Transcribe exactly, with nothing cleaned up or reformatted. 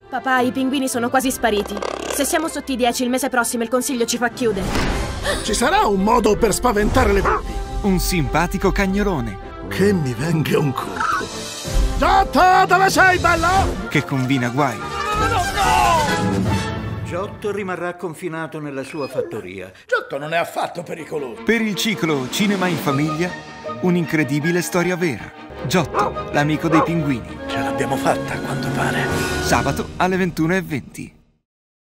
Papà, i pinguini sono quasi spariti. Se siamo sotto i dieci il mese prossimo il consiglio ci fa chiudere. Ci sarà un modo per spaventare le volpi? Un simpatico cagnolone. Che mi venga un colpo. Giotto, dove sei, bello? Che combina guai. No, no, no! Giotto rimarrà confinato nella sua fattoria. Giotto non è affatto pericoloso. Per il ciclo Cinema in famiglia, un'incredibile storia vera. Giotto, l'amico dei pinguini. Ce l'abbiamo fatta, a quanto pare. Sabato alle ventuno e venti.